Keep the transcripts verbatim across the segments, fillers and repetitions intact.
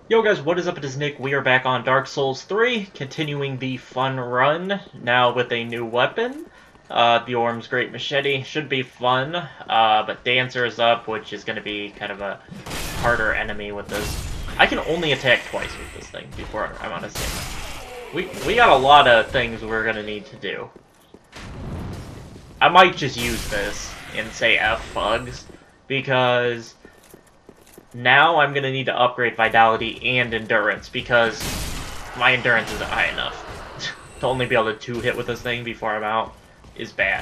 Yo guys, what is up? It is Nick. We are back on Dark Souls three, continuing the fun run, now with a new weapon. Uh, the Orm's Great Machete should be fun, uh, but Dancer is up, which is going to be kind of a harder enemy with this. I can only attack twice with this thing before I'm on a stand. We, we got a lot of things we're going to need to do. I might just use this and say F bugs, because now I'm going to need to upgrade Vitality and Endurance, because my Endurance isn't high enough. To only be able to two-hit with this thing before I'm out is bad.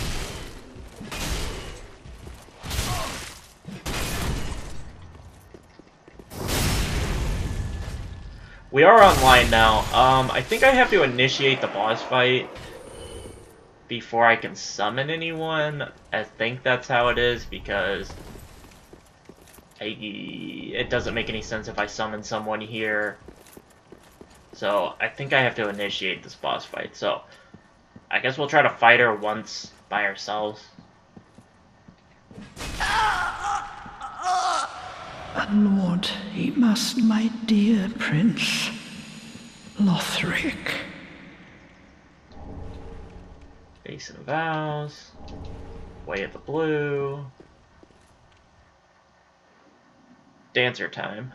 We are online now. Um, I think I have to initiate the boss fight before I can summon anyone. I think that's how it is, because I, it doesn't make any sense if I summon someone here. So I think I have to initiate this boss fight. So I guess we'll try to fight her once by ourselves. Lord, he must, my dear Prince Lothric. Basin of Vows. Way of the Blue. Dancer time.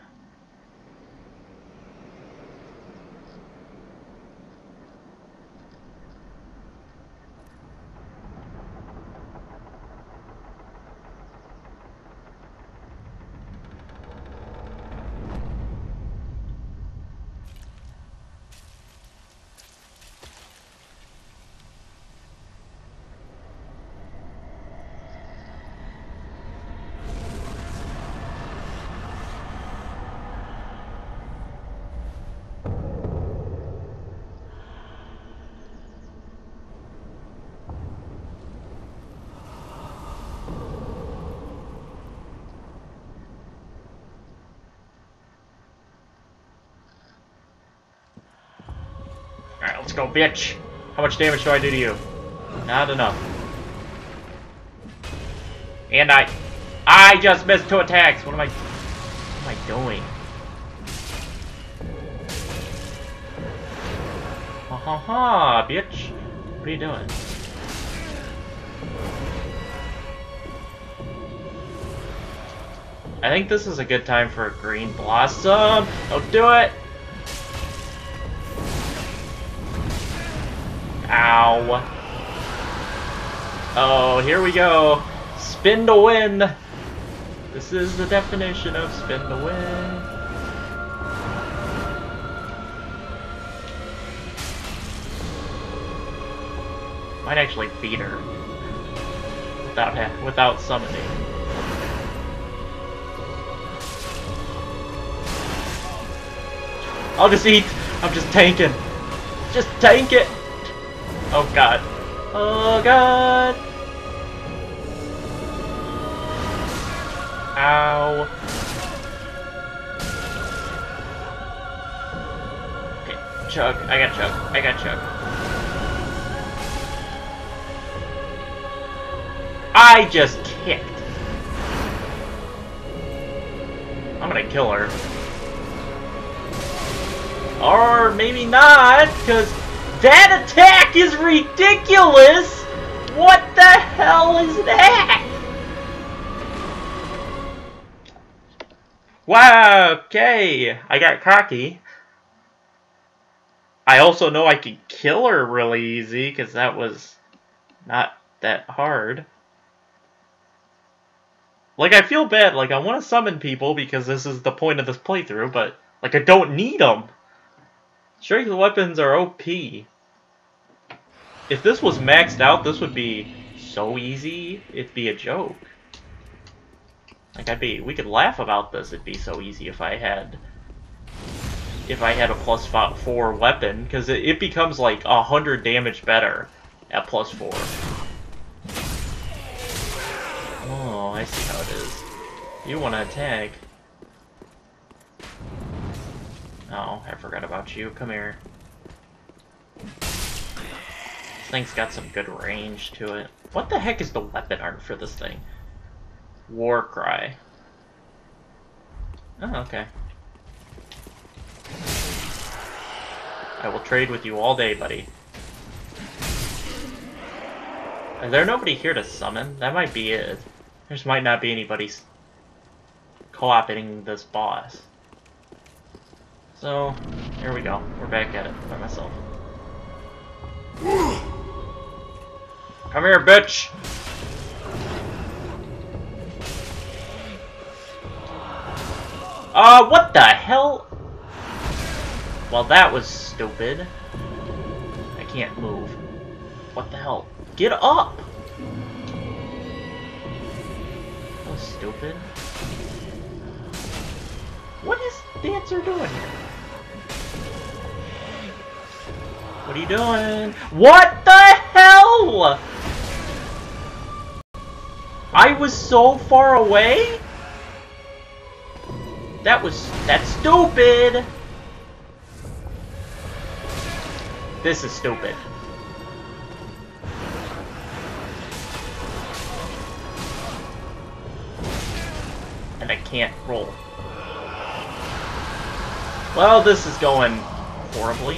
Alright, let's go, bitch! How much damage do I do to you? Not enough. And I... I just missed two attacks! What am I... What am I doing? Ha ha ha, bitch! What are you doing? I think this is a good time for a green blossom! Don't do it! Ow. Oh, here we go. Spin to win. This is the definition of spin to win. Might actually beat her without without summoning. I'll just eat. I'm just tanking. Just tank it. Oh god. Oh god. Ow. Okay, chug. I got chug. I got chug. I just kicked. I'm gonna kill her. Or maybe not, because that attack is ridiculous! What the hell is that? Wow, okay. I got cocky. I also know I could kill her really easy, because that was not that hard. Like, I feel bad. Like, I want to summon people because this is the point of this playthrough, but, like, I don't need them. Strength weapons are O P. If this was maxed out, this would be so easy, it'd be a joke. Like, I'd be, we could laugh about this, it'd be so easy if I had, if I had a plus five, four weapon, because it, it becomes like a hundred damage better at plus four. Oh, I see how it is. You want to attack. Oh, I forgot about you. Come here. This thing's got some good range to it. What the heck is the weapon art for this thing? War Cry. Oh, okay. I will trade with you all day, buddy. Is there nobody here to summon? That might be it. There just might not be anybody co-opting this boss. So, here we go. We're back at it by myself. Come here, bitch! Uh, what the hell? Well, that was stupid. I can't move. What the hell? Get up! That was stupid. What is Dancer doing here? What are you doing? What the hell? I was so far away? That was... that's stupid! This is stupid. And I can't roll. Well, this is going horribly.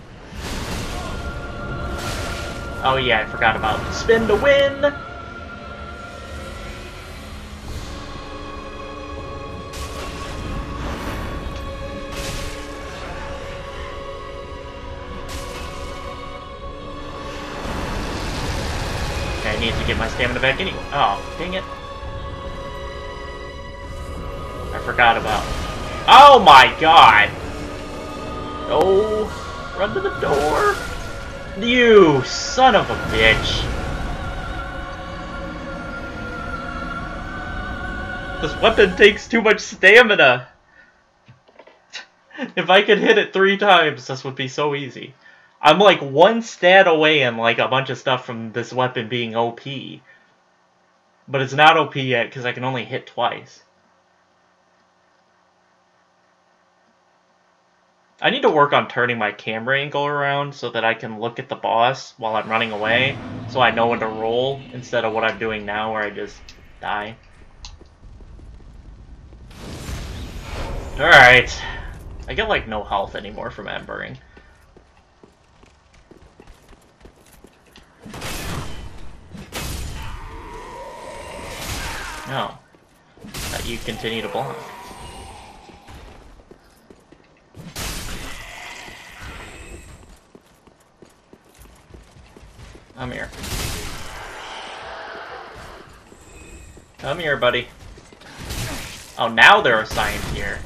Oh yeah, I forgot about spin to win! Okay, I need to get my stamina back anyway. Oh, dang it. I forgot about... Oh my god! Oh, run to the door! You son of a bitch! This weapon takes too much stamina! If I could hit it three times, this would be so easy. I'm like one stat away and like a bunch of stuff from this weapon being O P. But it's not O P yet because I can only hit twice. I need to work on turning my camera angle around so that I can look at the boss while I'm running away, so I know when to roll, instead of what I'm doing now where I just die. Alright. I get like no health anymore from embering. No. That you continue to block. Come here. Come here, buddy. Oh, now they're assigned here.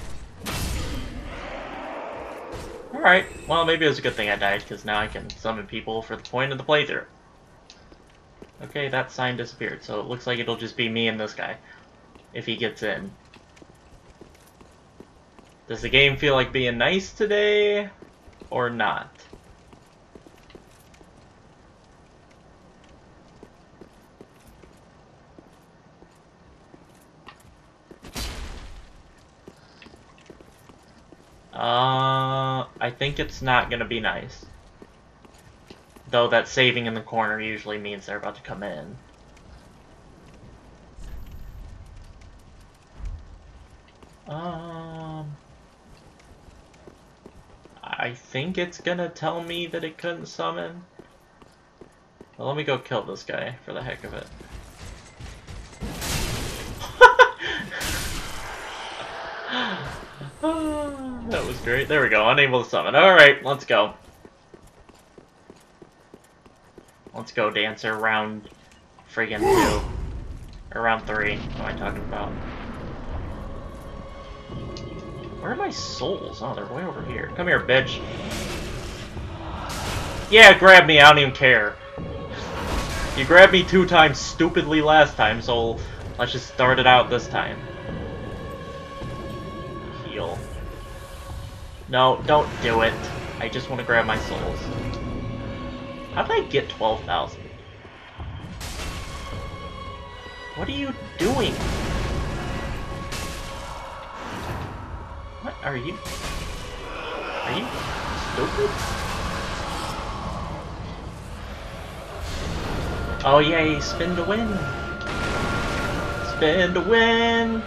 Alright, well maybe it was a good thing I died, because now I can summon people for the point of the playthrough. Okay, that sign disappeared, so it looks like it'll just be me and this guy, if he gets in. Does the game feel like being nice today, or not? Uh, I think it's not gonna be nice. Though that saving in the corner usually means they're about to come in. Um, I think it's gonna tell me that it couldn't summon. Well, let me go kill this guy for the heck of it. That was great. There we go. Unable to summon. Alright, let's go. Let's go, Dancer. Round friggin' two. Or round three. What am I talking about? Where are my souls? Oh, they're way over here. Come here, bitch. Yeah, grab me. I don't even care. You grabbed me two times stupidly last time, so let's just start it out this time. Heal. No, don't do it. I just want to grab my souls. How did I get twelve thousand? What are you doing? What are you? Are you stupid? Oh yay, spin to win! Spin to win!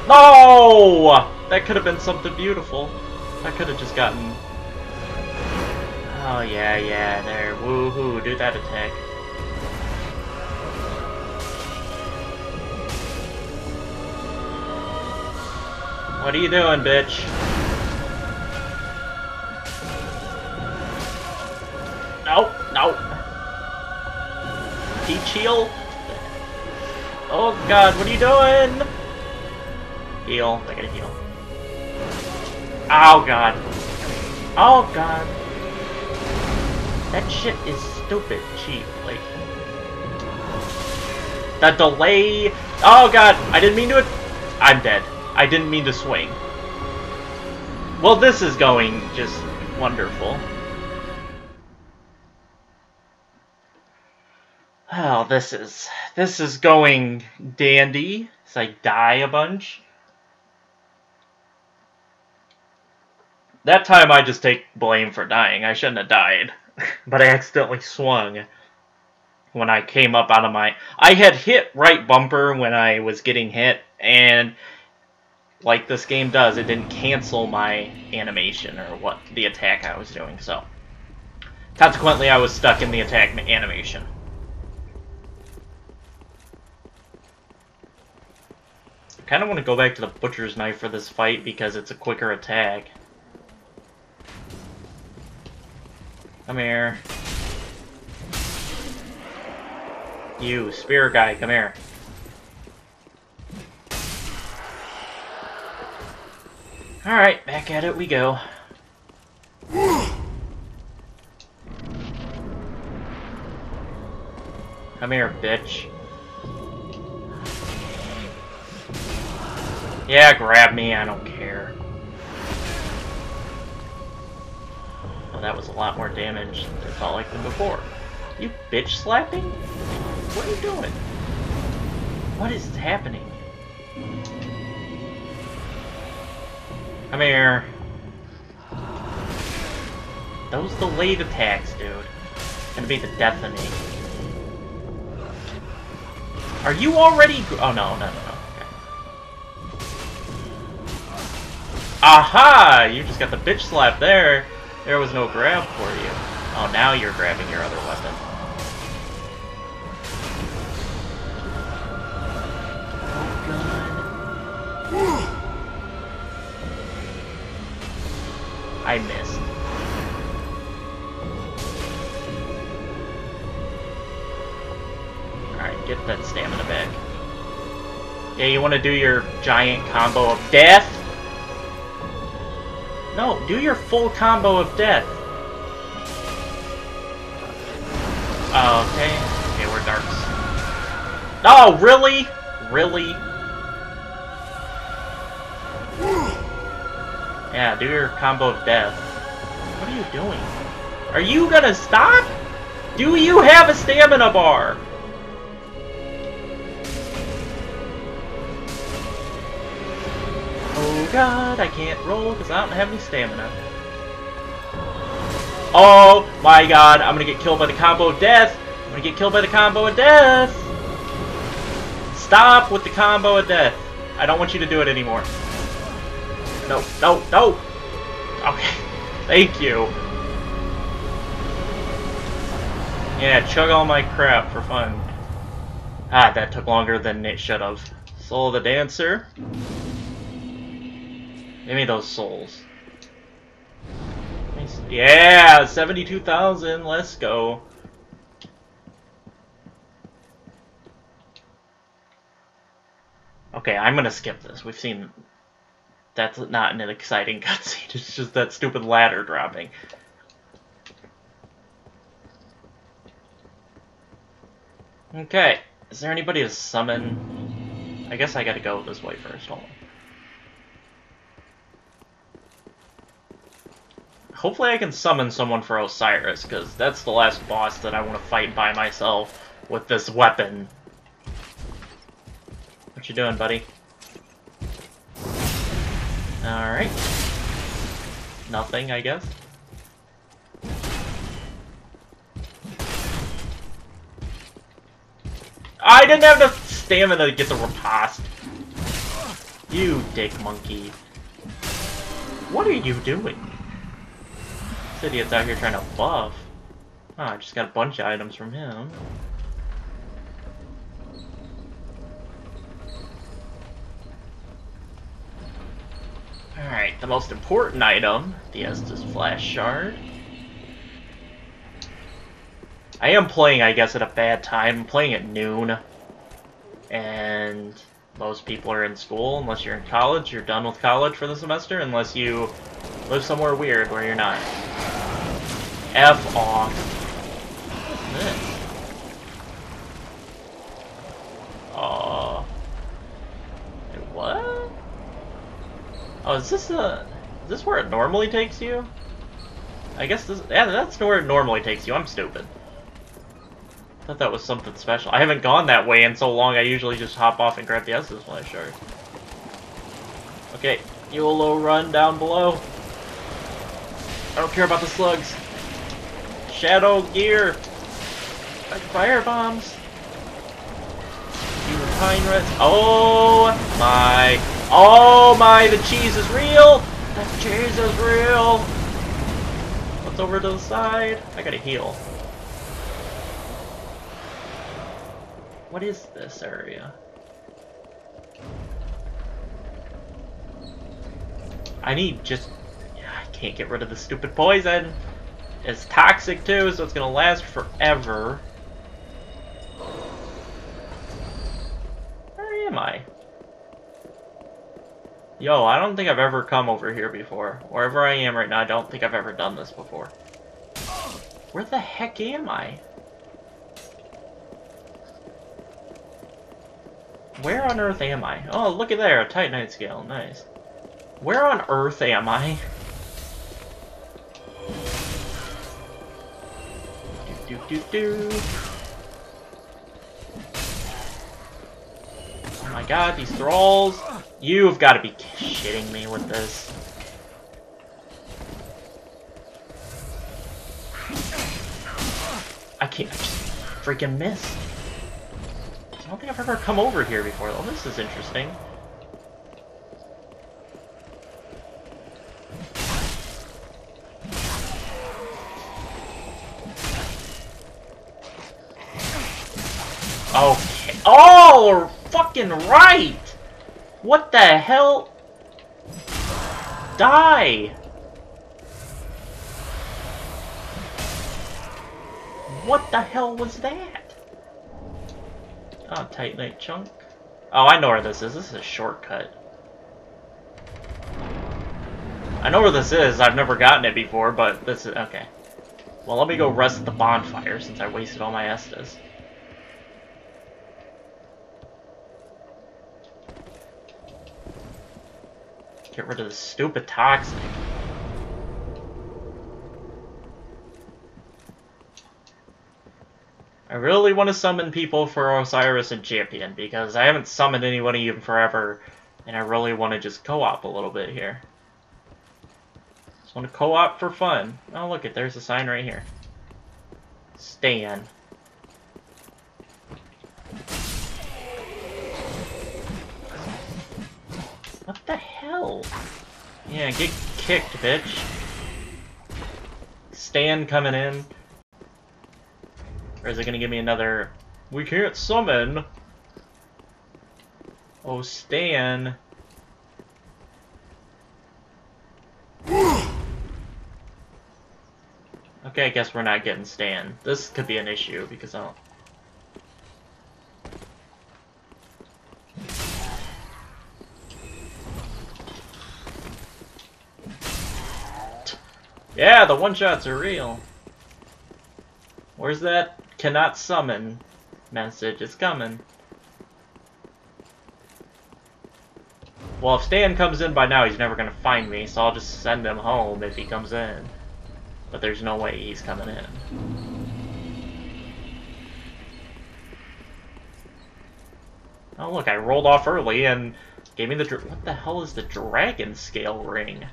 No! That could have been something beautiful. I could have just gotten... Oh, yeah, yeah, there. Woohoo, do that attack. What are you doing, bitch? No, no. Heat shield? Oh god, what are you doing? Heal. I gotta heal. Oh god. Oh god. That shit is stupid cheap. Like. The delay. Oh god, I didn't mean to. I'm dead. I didn't mean to swing. Well, this is going just wonderful. Oh, this is this is going dandy. As I die a bunch. That time I just take blame for dying. I shouldn't have died, but I accidentally swung when I came up out of my. I had hit right bumper when I was getting hit, and like this game does, it didn't cancel my animation or what the attack I was doing. So consequently, I was stuck in the attack animation. I kind of want to go back to the Butcher's Knife for this fight because it's a quicker attack. Come here. You, spear guy, come here. Alright, back at it we go. Come here, bitch. Yeah, grab me, I don't care. Oh, that was a lot more damage than it felt like than before. You bitch slapping? What are you doing? What is happening? Come here. Those delayed attacks, dude. Gonna be the death of me. Are you already? Oh no, no, no, no. Aha! You just got the bitch slap there. There was no grab for you. Oh, now you're grabbing your other weapon. Oh, God. I missed. Alright, get that stamina back. Yeah, you want to do your giant combo of death? No, do your full combo of death. Oh, okay. Okay, we're darks. Oh, really? Really? Yeah, do your combo of death. What are you doing? Are you gonna stop? Do you have a stamina bar? Oh god, I can't roll because I don't have any stamina. Oh my god, I'm gonna get killed by the combo of death. I'm gonna get killed by the combo of death. Stop with the combo of death. I don't want you to do it anymore. No, no, no! Okay, thank you. Yeah, chug all my crap for fun. Ah, that took longer than it should have. Soul of the Dancer. Give me those souls. Yeah, seventy-two thousand, let's go. Okay, I'm gonna skip this. We've seen... That's not an exciting cutscene, it's just that stupid ladder dropping. Okay, is there anybody to summon? I guess I gotta go this way first, hold on. Hopefully I can summon someone for Osiris, because that's the last boss that I want to fight by myself with this weapon. What you doing, buddy? Alright. Nothing, I guess. I didn't have the stamina to get the riposte. You dick monkey. What are you doing? This idiot's out here trying to buff. Oh, I just got a bunch of items from him. Alright, the most important item, the Estus Flash Shard. I am playing, I guess, at a bad time. I'm playing at noon. And most people are in school, unless you're in college. You're done with college for the semester, unless you live somewhere weird where you're not. F off. What's this? Uh... Wait, what? Oh, is this a... Is this where it normally takes you? I guess this... Yeah, that's where it normally takes you. I'm stupid. I thought that was something special. I haven't gone that way in so long, I usually just hop off and grab the Estus Flash Shard. Okay, YOLO run down below. I don't care about the slugs. Shadow gear! Fire bombs! You pine reds. Oh my! Oh my! The cheese is real! The cheese is real! What's over to the side? I gotta heal. What is this area? I need just... I can't get rid of the stupid poison. It's toxic too, so it's gonna last forever. Where am I? Yo, I don't think I've ever come over here before. Wherever I am right now, I don't think I've ever done this before. Where the heck am I? Where on earth am I? Oh, look at there, a Titanite scale, nice. Where on earth am I? Do do do do. Oh my god, these thralls! You've got to be shitting me with this. I can't. I just freaking missed. I don't think I've ever come over here before, though. This is interesting. Okay. Oh, fucking right! What the hell? Die! What the hell was that? Oh, Titanite chunk. Oh, I know where this is. This is a shortcut. I know where this is. I've never gotten it before, but this is... Okay. Well, let me go rest at the bonfire since I wasted all my Estus. Get rid of the stupid toxic. I really want to summon people for Osiris and Champion, because I haven't summoned anybody in forever, and I really want to just co-op a little bit here. Just want to co-op for fun. Oh, look, it. There's a sign right here. Stan. What the hell? Yeah, get kicked, bitch. Stan coming in. Or is it gonna give me another... We can't summon! Oh, Stan. Okay, I guess we're not getting Stan. This could be an issue, because I don't... Yeah, the one-shots are real. Where's that cannot summon message? It's coming. Well, if Stan comes in by now, he's never gonna find me, so I'll just send him home if he comes in. But there's no way he's coming in. Oh look, I rolled off early and gave me the... Dr what the hell is the Dragon Scale Ring?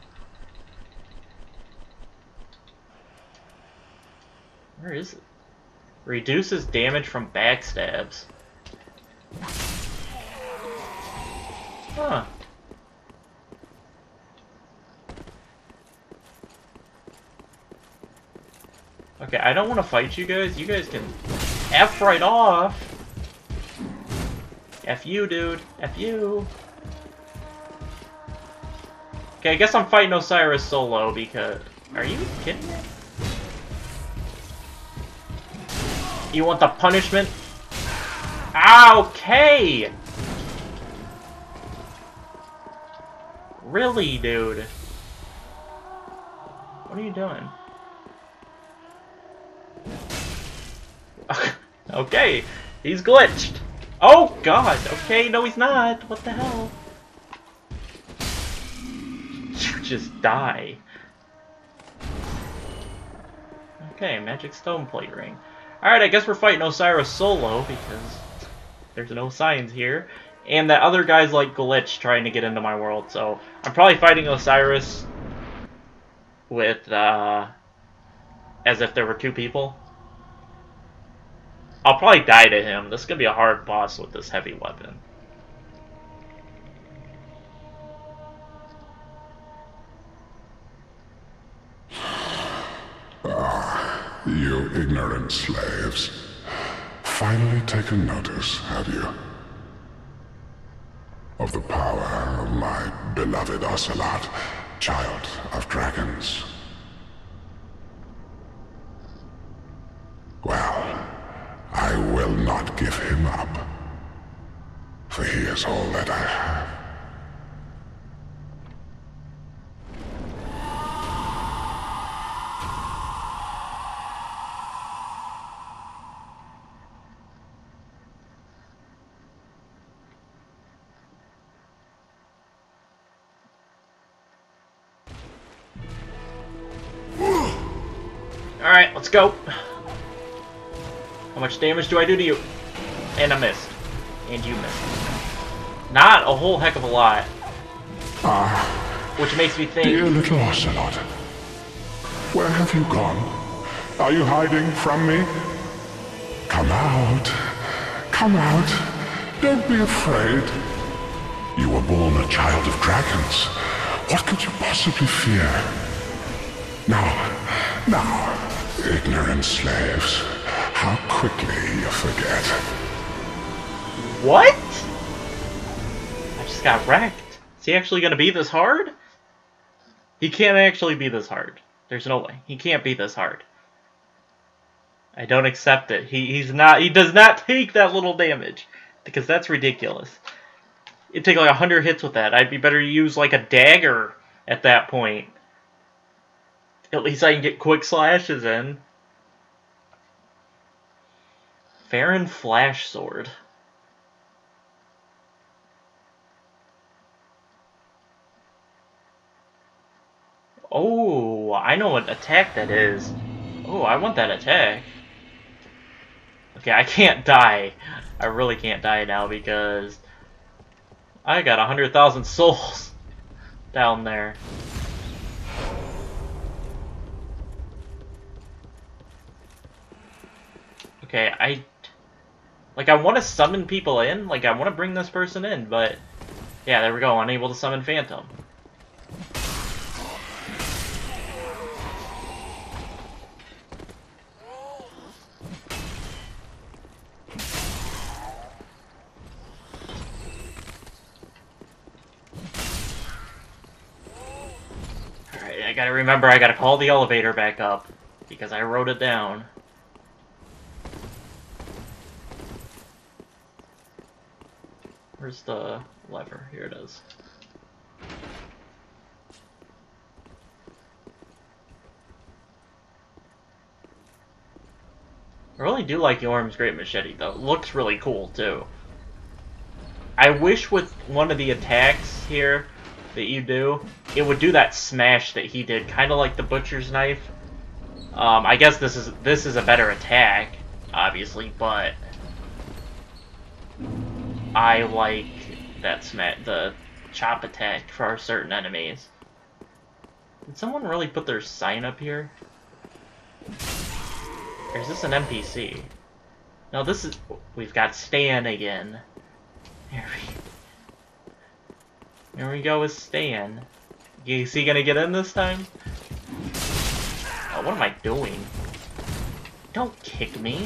Where is it? Reduces damage from backstabs. Huh. Okay, I don't want to fight you guys. You guys can F right off. F you, dude. F you. Okay, I guess I'm fighting Osiris solo because... Are you kidding me? You want the punishment? Okay! Really, dude? What are you doing? Okay, he's glitched. Oh god, okay, no he's not. What the hell? You just die. Okay, magic stone plate ring. Alright, I guess we're fighting Osiris solo because there's no signs here. And that other guy's like glitched trying to get into my world, so I'm probably fighting Osiris with, uh, as if there were two people. I'll probably die to him. This is gonna be a hard boss with this heavy weapon. Ah, you ignorant slaves. Finally taken notice, have you? Of the power of my beloved Ocelot, child of dragons. Well, I will not give him up, for he is all that I have. Alright, let's go. How much damage do I do to you? And I missed. And you missed. Not a whole heck of a lot. Ah, which makes me think... dear little Ocelot, where have you gone? Are you hiding from me? Come out. Come out. Don't be afraid. You were born a child of dragons. What could you possibly fear? Now, now, ignorant slaves, how quickly you forget. What? I just got wrecked. Is he actually gonna be this hard? He can't actually be this hard. There's no way. He can't be this hard. I don't accept it. He he's not he does not take that little damage. Because that's ridiculous. It'd take like a hundred hits with that. I'd be better to use like a dagger at that point. At least I can get quick slashes in. Farron Flash Sword. Oh, I know what attack that is. Oh, I want that attack. Okay, I can't die. I really can't die now because I got a hundred thousand souls down there. Okay, I... Like, I want to summon people in. Like, I want to bring this person in, but... Yeah, there we go. Unable to summon Phantom. Alright, I gotta remember I gotta call the elevator back up. Because I wrote it down. Where's the lever? Here it is. I really do like Yorm's Great Machete, though. It looks really cool, too. I wish with one of the attacks here that you do, it would do that smash that he did, kind of like the Butcher's Knife. Um, I guess this is this is a better attack, obviously, but... I like that smash, the chop attack for certain enemies. Did someone really put their sign up here? Or is this an N P C? No, this is... We've got Stan again. Here we... Here we go with Stan. Is he gonna get in this time? Oh, what am I doing? Don't kick me.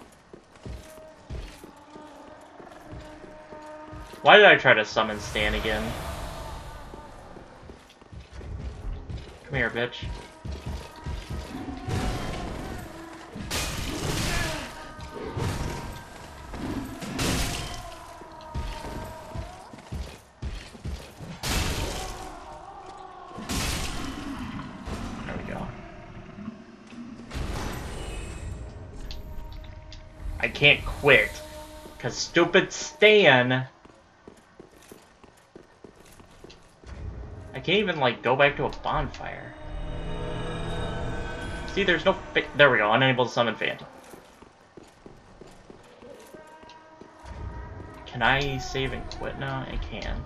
Why did I try to summon Stan again? Come here, bitch. There we go. I can't quit, because stupid Stan... I can't even, like, go back to a bonfire. See, there's no... Fa there we go, unable to summon Phantom. Can I save and quit now? I can.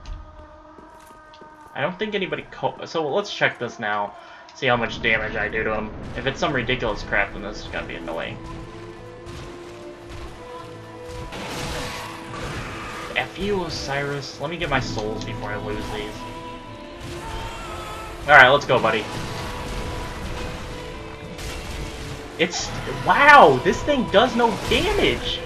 I don't think anybody co- So let's check this now. See how much damage I do to him. If it's some ridiculous crap, then this is gonna be annoying. F you, Osiris. Let me get my souls before I lose these. Alright, let's go, buddy. It's... Wow! This thing does no damage!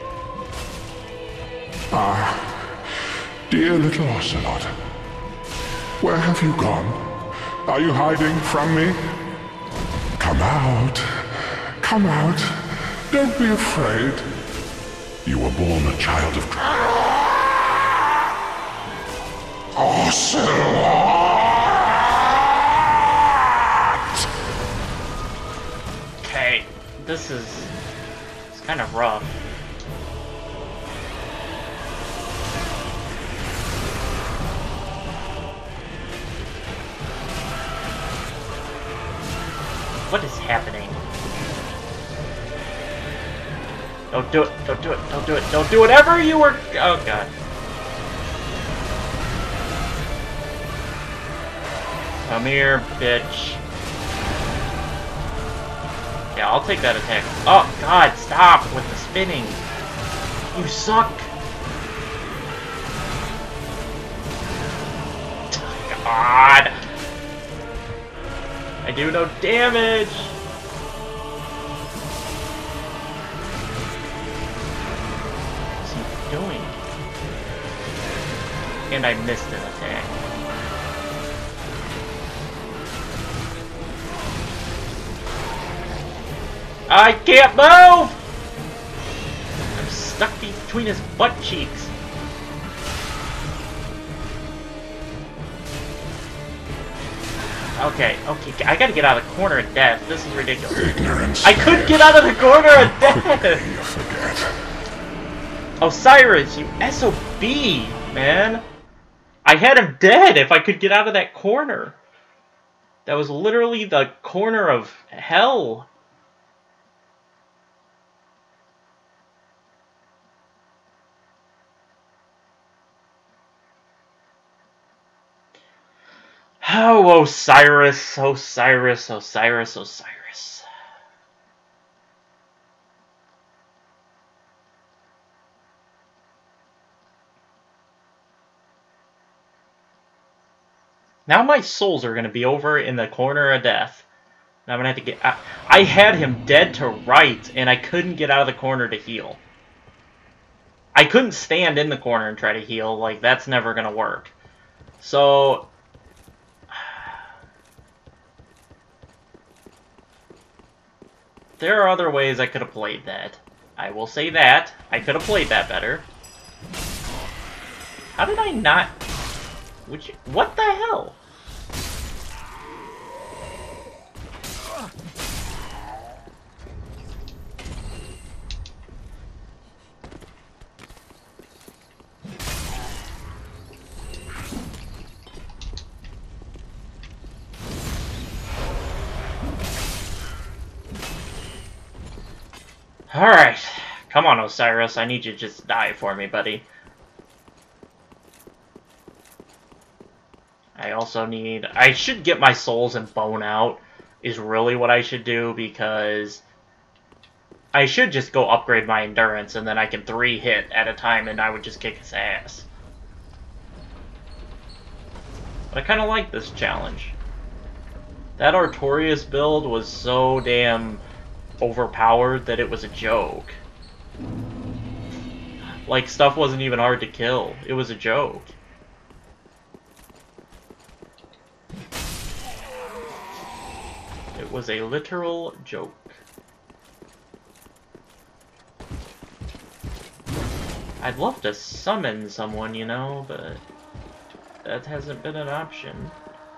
Ah, dear little Ocelot. Where have you gone? Are you hiding from me? Come out. Come out. Don't be afraid. You were born a child of... Ocelot! Okay, this is... It's kind of rough. What is happening? Don't do it, don't do it, don't do it, don't do whatever you were... Oh god. Come here, bitch. Yeah, I'll take that attack. Oh god, stop with the spinning. You suck. God. I do no damage! What's he doing? And I missed an attack. I can't move! I'm stuck between his butt cheeks. Okay, okay, I gotta get out of the corner of death. This is ridiculous. Ignorance. I couldn't get out of the corner of death! You forget. Osiris, you S O B, man! I had him dead if I could get out of that corner. That was literally the corner of hell. Oh, Osiris, Osiris, Osiris, Osiris. Now my souls are going to be over in the corner of death. Now I'm going to have to get out. I had him dead to right, and I couldn't get out of the corner to heal. I couldn't stand in the corner and try to heal. Like, that's never going to work. So... there are other ways I could have played that. I will say that. I could have played that better. How did I not... Which... What the hell? Alright. Come on, Osiris. I need you to just die for me, buddy. I also need... I should get my souls and bone out, is really what I should do, because... I should just go upgrade my endurance, and then I can three hit at a time, and I would just kick his ass. But I kind of like this challenge. That Artorias build was so damn... overpowered that it was a joke. Like, stuff wasn't even hard to kill. It was a joke. It was a literal joke. I'd love to summon someone, you know, but that hasn't been an option.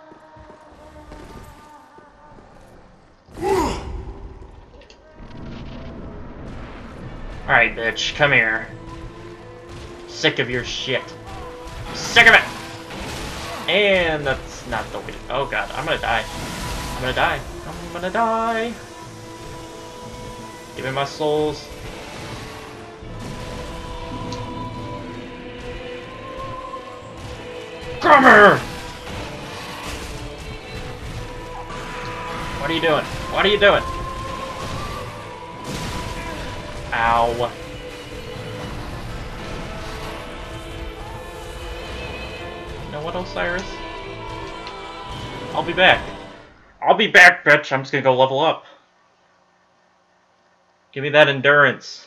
Alright, bitch, come here. Sick of your shit. Sick of it! And that's not the way to... Oh god, I'm gonna die. I'm gonna die. I'm gonna die. Give me my souls. Come here! What are you doing? What are you doing? Ow. You know what, Osiris? I'll be back. I'll be back, bitch. I'm just gonna go level up. Give me that endurance.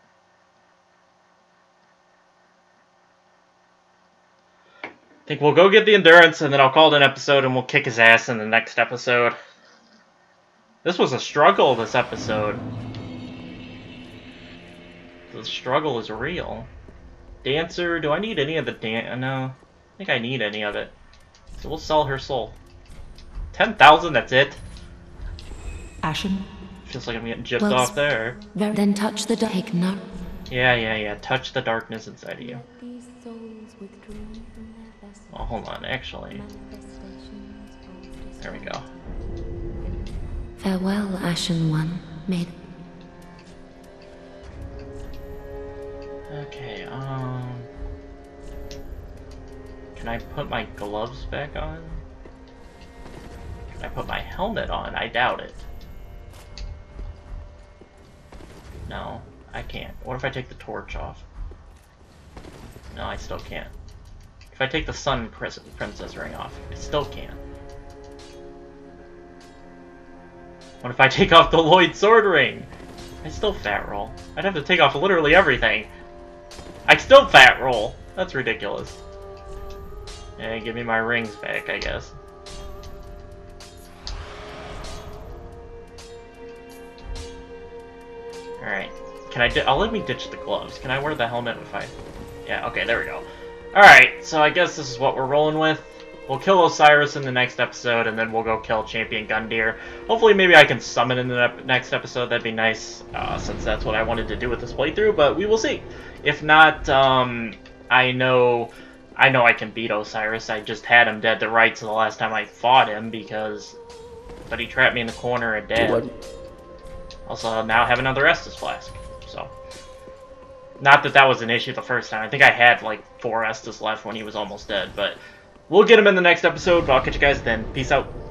I think we'll go get the endurance, and then I'll call it an episode, and we'll kick his ass in the next episode. This was a struggle, this episode. The struggle is real. Dancer, do I need any of the dan- no. I think I need any of it. So we'll sell her soul. ten thousand, that's it? Ashen? Feels like I'm getting gypped Well, off there. Then touch the dark. No. Yeah, yeah, yeah. Touch the darkness inside of you. Oh, hold on, actually. There we go. Farewell, Ashen One. May. Okay, um... Can I put my gloves back on? Can I put my helmet on? I doubt it. No, I can't. What if I take the torch off? No, I still can't. If I take the Sun Princess ring off, I still can't. What if I take off the Lloyd sword ring? I still fat roll. I'd have to take off literally everything. I still fat roll. That's ridiculous. Yeah, give me my rings back, I guess. Alright. Can I di- I'll let me ditch the gloves. Can I wear the helmet if I... Yeah, okay, there we go. Alright, so I guess this is what we're rolling with. We'll kill Osiris in the next episode, and then we'll go kill Champion Gundyr. Hopefully maybe I can summon in the next episode. That'd be nice, uh, since that's what I wanted to do with this playthrough, but we will see. If not, um, I know... I know I can beat Osiris. I just had him dead to rights the last time I fought him, because... But he trapped me in the corner and dead. Also, now I have another Estus Flask, so... Not that that was an issue the first time. I think I had, like, four Estus left when he was almost dead, but... We'll get him in the next episode, but I'll catch you guys then. Peace out.